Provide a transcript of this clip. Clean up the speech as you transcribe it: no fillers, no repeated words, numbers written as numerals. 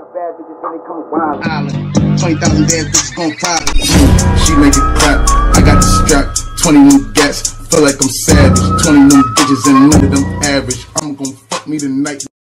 bad bitches when they come wild. 20,000 bad bitches gon' private. She make it clap. I got the strap. 20 new gats. Feel like I'm savage. 20 new bitches and none of them average. I'm gon' fuck me tonight.